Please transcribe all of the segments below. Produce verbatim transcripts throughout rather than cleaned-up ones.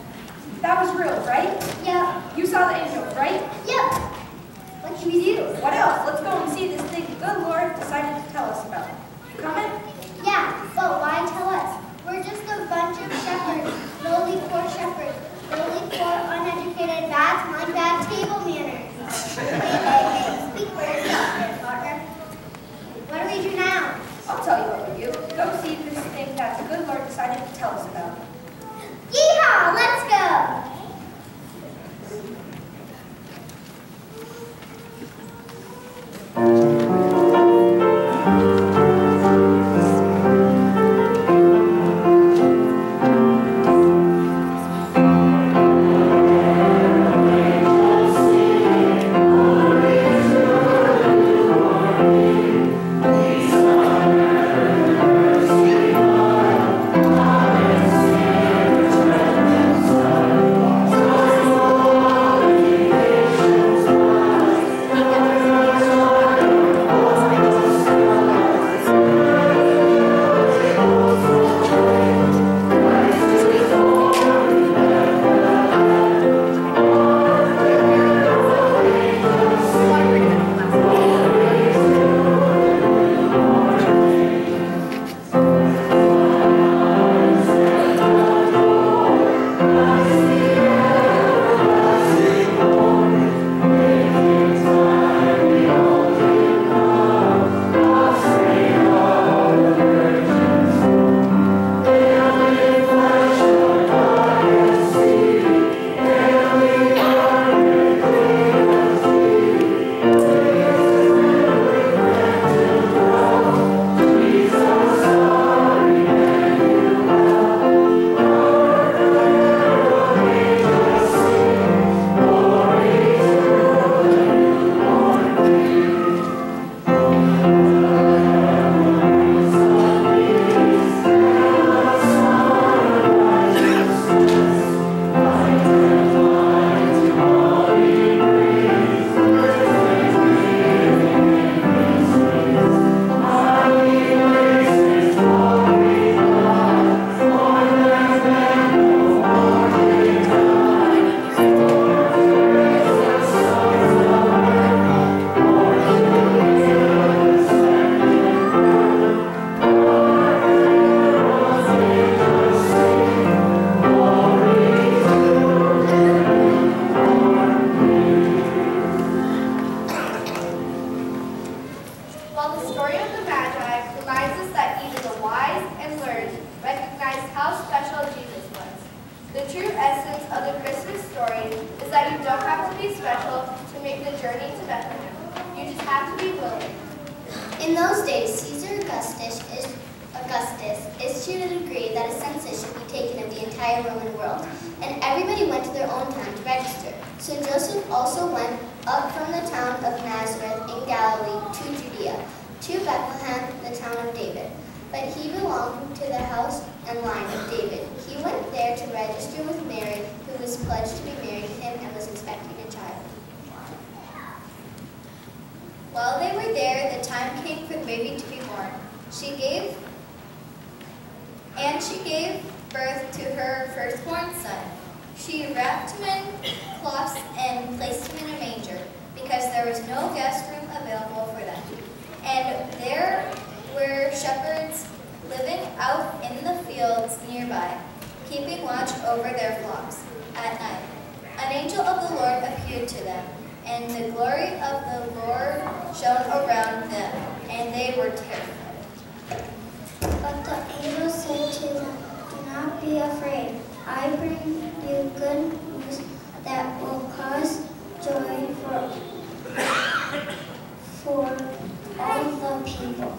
That was real, right? Yep. You saw the angel, right? Yep. What should we do? What else? Let's go and see this thing the good Lord decided to tell us about. You coming? Yeah, but why tell us? We're just a bunch of shepherds, lowly poor shepherds, lowly poor uneducated bats, mind bad table manners. Hey, hey, hey, speak for yourself there, partner. What do we do now? I'll tell you what we do. Go see this thing that the good Lord decided to tell us about. Yeehaw! Let's go! In those days, Caesar Augustus, is, Augustus issued a decree that a census should be taken of the entire Roman world, and everybody went to their own town to register. So Joseph also went up from the town of Nazareth in Galilee to Judea, to Bethlehem, the town of David. But he belonged to the house and line of David. He went there to register with Mary, who was pledged to be married to him and was expecting a child. While they were there, the time came for the baby to be born. She gave, and she gave birth to her firstborn son. She wrapped him in cloths and placed him in a manger, because there was no guest room available for them. And there were shepherds living out in the fields nearby, keeping watch over their flocks at night. An angel of the Lord appeared to them, and the glory of the Lord shone around them, and they were terrified. But the angel said to them, "Do not be afraid. I bring you good news that will cause joy for, for all the people.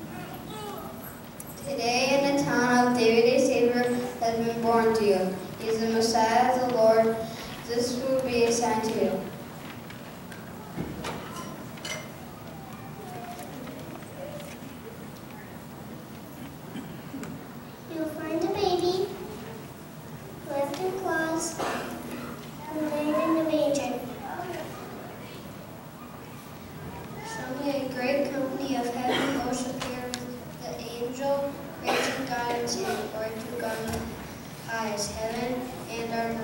Today in the town of David a Savior has been born to you. He is the Messiah, the Lord. This will be a sign to you. You'll find a baby, left in cloths, and laid in the manger." Suddenly a great company of heavenly hosts appeared with the angel, praising God and saying, "Glory to God in the highest, heaven and earth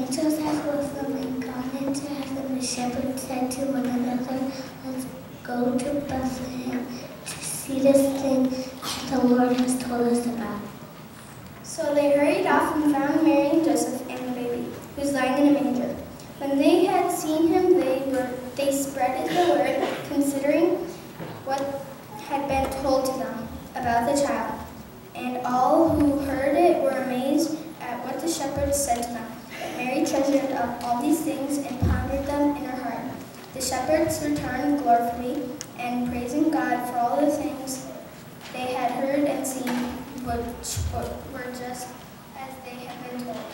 angels as was the wind gone into heaven, the shepherds said to one another, let's go to Bethlehem to see this thing that the Lord has told us about. So they hurried off and found Mary and Joseph and the baby, who was lying in a manger. When they had seen him, they were they spread the word, considering what had been told to them about the child. And all who heard it were amazed at what the shepherds said to them. But Mary treasured up all these things and pondered them in her heart. The shepherds returned gloriously and praising God for all the things they had heard and seen, which were just as they had been told.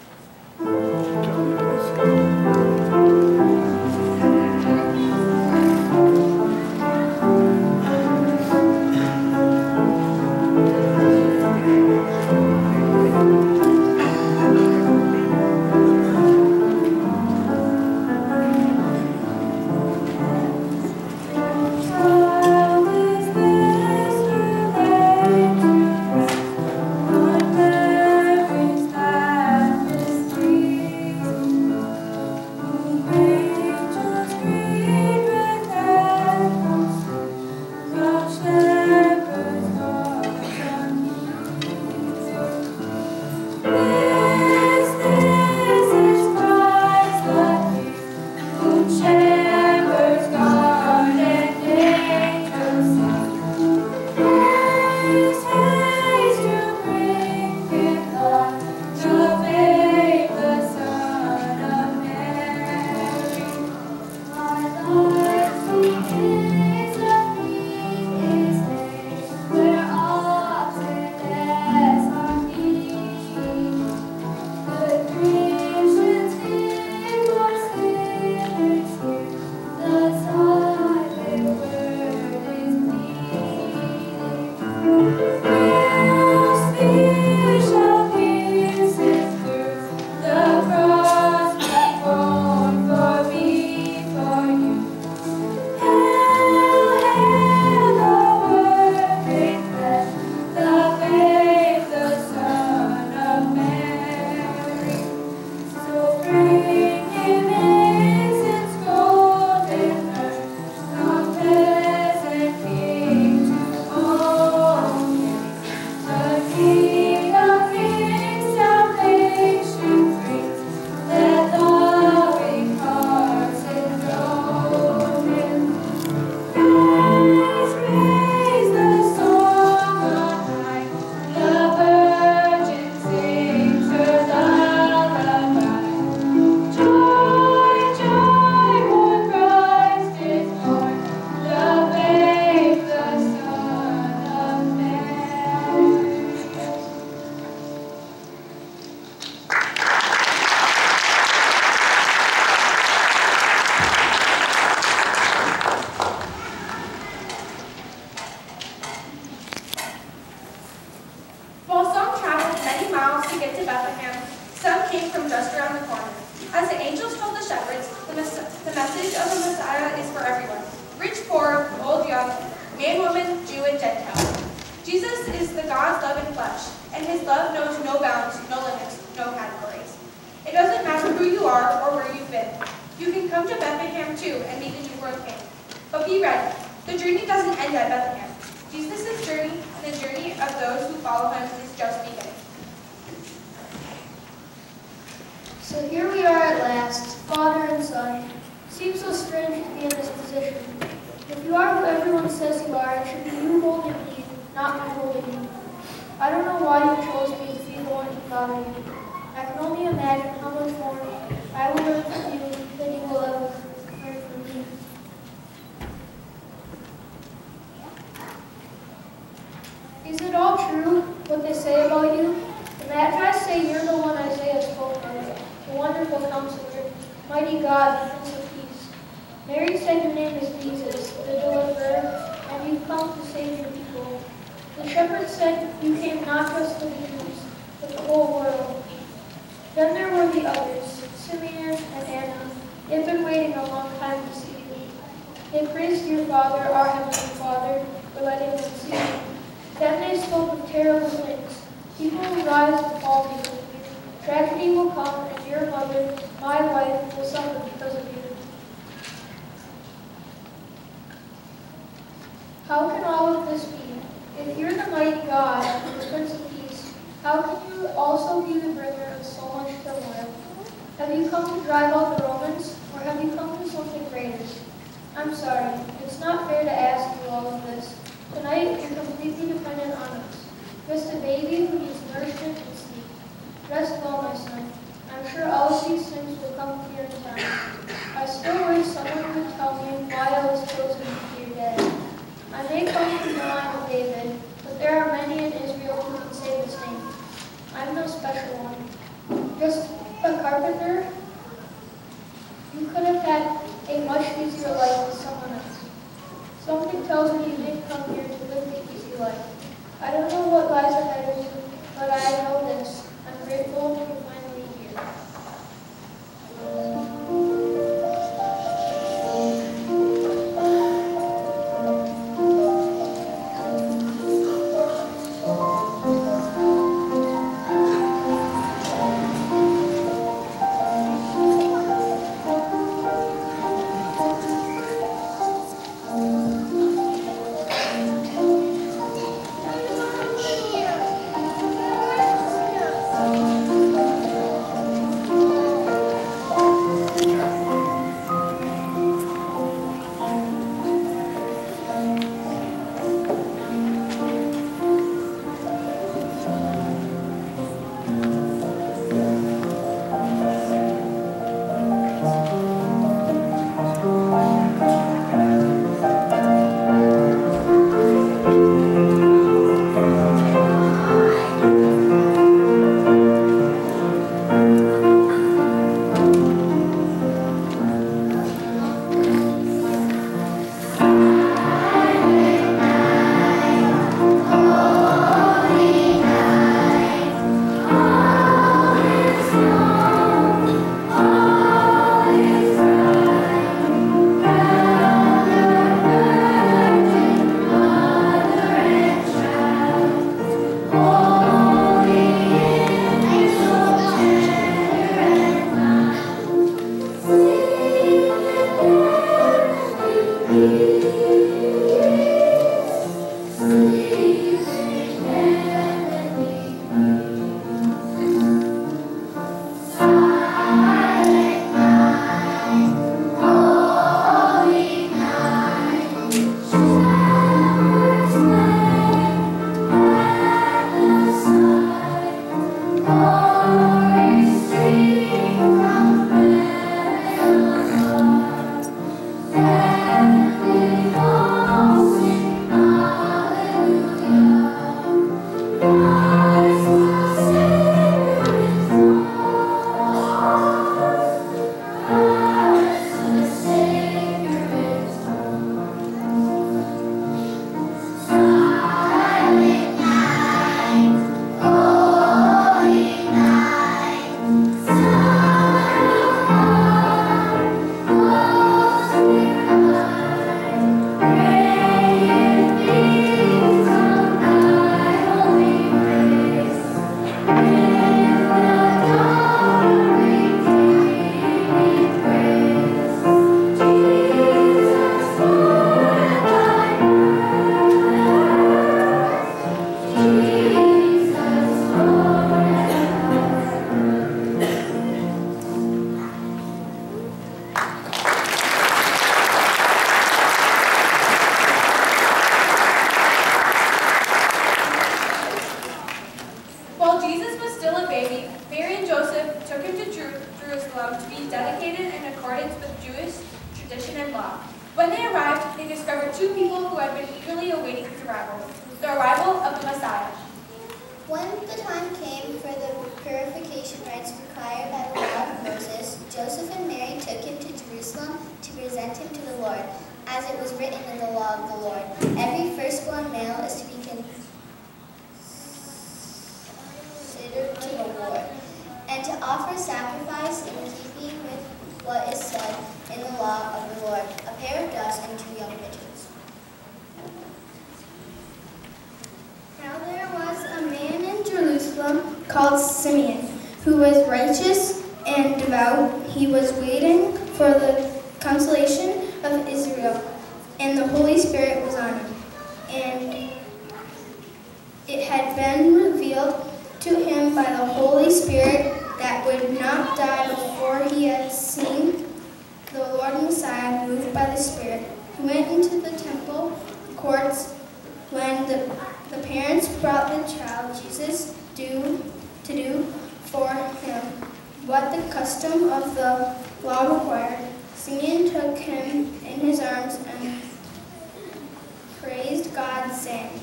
So here we are at last, Father and Son. Seems so strange to be in this position. If you are who everyone says you are, it should be you holding me, not me holding you. I don't know why you chose me to be the one to father you. I can only imagine how much more I will learn from you than you will ever learn from me. Is it all true, what they say about you? The Magi say you're the one Isaiah spoke of, the wonderful counselor, mighty God, the Prince of Peace. Mary said your name is Jesus, the deliverer, and you've come to save your people. The shepherds said you came not just for the Jews, but the whole world. Then there were the others, Simeon and Anna. They've been waiting a long time to see you. They praised your Father, our Heavenly Father, for letting them see you. Then they spoke of terrible things. People will rise and fall because of you. Tragedy will come, and your mother, my wife, will suffer because of you. How can all of this be? If you're the mighty God and the Prince of Peace, how can you also be the bringer of so much turmoil? Have you come to drive out the Romans, or have you come to something greater? I'm sorry, it's not fair to ask you all of this. Tonight, you're completely dependent on us. Just a baby who needs nourishment and sleep. Rest well, my son. I'm sure all of these things will come clear in time. I still wish someone would tell me why I was chosen to be your dad. I may come from the line of David, but there are many in Israel who can say the same. I'm no special one. Just a carpenter. You could have had a much easier life with someone else. Something tells me you didn't come here to live the easy life. I don't know what lies ahead of you, but I know this. I'm grateful you're finally here. Called Simeon, who was righteous and devout, he was waiting for the consolation of Israel, and the Holy Spirit was on him. And it had been revealed to him by the Holy Spirit that would not die before he had seen the Lord Messiah moved by the Spirit. He went into the temple courts when the, the parents brought the child Jesus do, to do for him what the custom of the law required. Simeon took him in his arms and praised God, saying,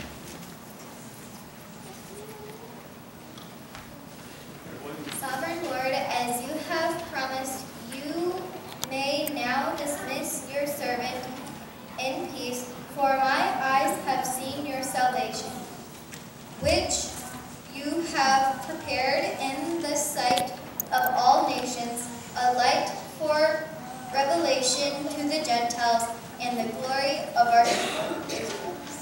Sovereign Lord, as you have promised, you may now dismiss your servant in peace, for my eyes have seen your salvation, which you have prepared in the sight of all nations, a light for revelation to the Gentiles and the glory of our people.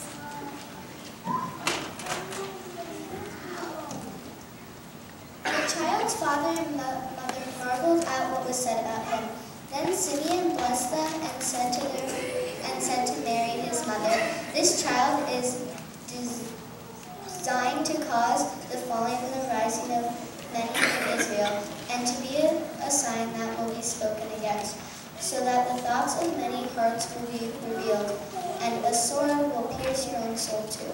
The child's father and mo- mother marveled at what was said about him. Then Simeon blessed them and said to their, and said to Mary, his mother, "This child is designed to cause the falling and the rising of many in Israel, and to be a, a sign that will be spoken against, so that the thoughts of many hearts will be revealed, and a sword will pierce your own soul too."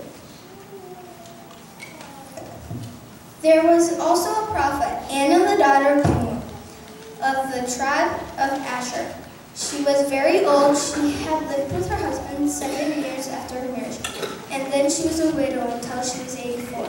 There was also a prophet, Anna the daughter of Phanuel, of the tribe of Asher. She was very old. She had lived with her husband seven years after her marriage, and then she was a widow until she was eighty-four.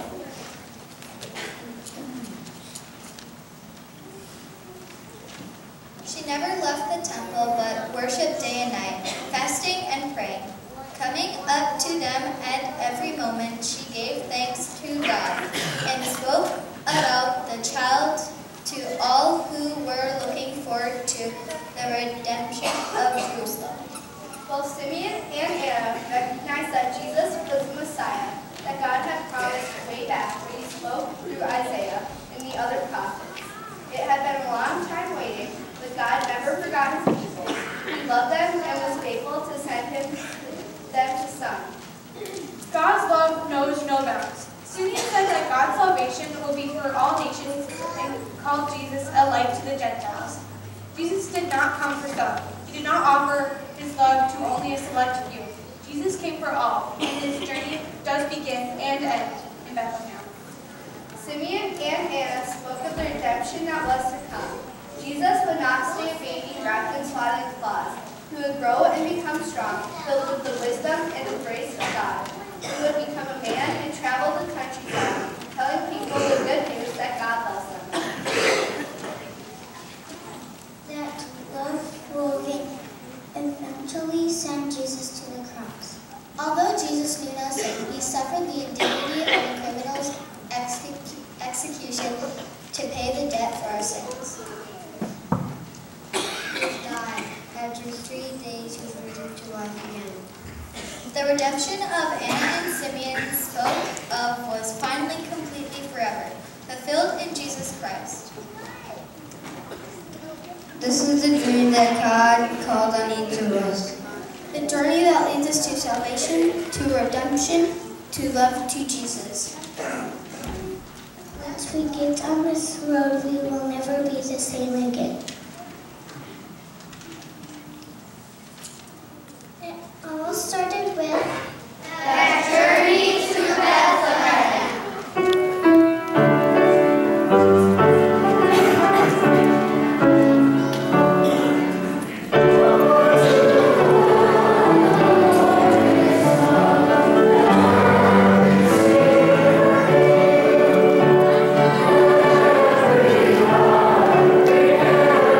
She never left the temple, but worshipped day and night, fasting and praying. Coming up to them at every moment, she gave thanks to God, and spoke about the child to all who were looking forward to the redemption of Jerusalem. Well, Simeon and Anna recognized that Jesus was the Messiah that God had promised way back when he spoke through Isaiah and the other prophets. It had been a long time waiting, but God never forgot his people. He loved them and was faithful to send him them to Son. God's love knows no bounds. Simeon said that God's salvation will be for all nations and called Jesus a light to the Gentiles. Jesus did not come for some. He did not offer his love to only a select few. Jesus came for all, and his journey does begin and end in Bethlehem. Simeon and Anna spoke of the redemption that was to come. Jesus would not stay a baby wrapped in swaddling cloths. He would grow and become strong, filled with the wisdom and the grace of God. He would become a man and travel the countryside, telling people the good news that God loves them. That love will eventually send Jesus to the cross. Although Jesus knew no sin, he suffered the indignity of a criminal's execu- execution to pay the debt for our sins. He died. After three days, he was resurrected to life again. The redemption of Anna and Simeon spoke of was finally completely forever, fulfilled in Jesus Christ. This is the dream that God called on each of us. The journey that leads us to salvation, to redemption, to love, to Jesus. Once we get on this road, we will never be the same again. It all started with That journey to Bethlehem. Thank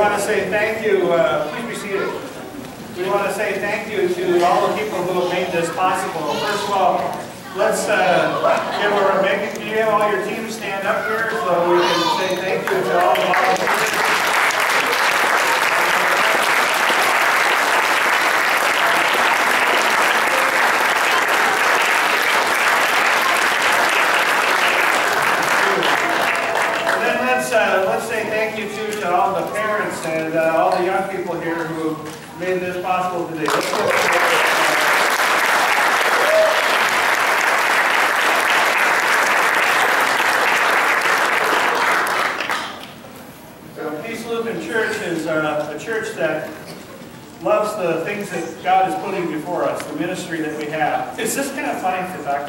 want to say thank you. Uh, please be seated. We want to say thank you to all the people who have made this possible. First of all, let's uh, give our making. Can you have all your teams stand up here so we can say thank you to all the volunteers? Uh, let's say thank you too to all the parents and uh, all the young people here who made this possible today. Let's go. So Peace Lutheran Church is uh, a church that loves the things that God is putting before us, the ministry that we have. Is this kind of fine to talk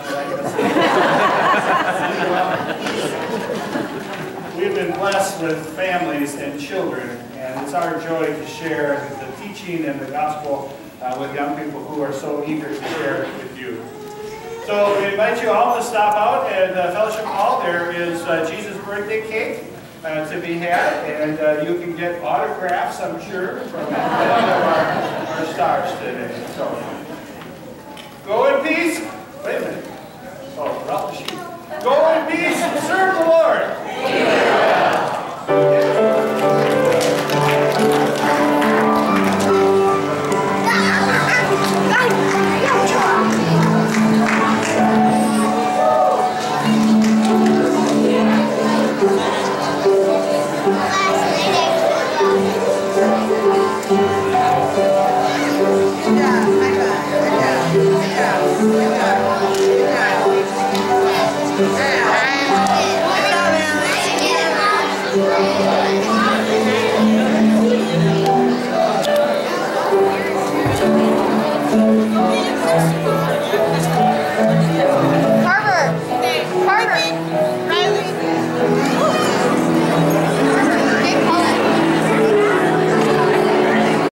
to? We've been blessed with families and children, and it's our joy to share the teaching and the gospel uh, with young people who are so eager to share it with you. So we invite you all to stop out at the Fellowship Hall. There is uh, Jesus' birthday cake uh, to be had, and uh, you can get autographs, I'm sure, from many of our, our stars today. So go in peace. Wait a minute. Oh, we're off the sheet. Go in peace and serve the Lord. Amen. Good job, good job, good job, good job.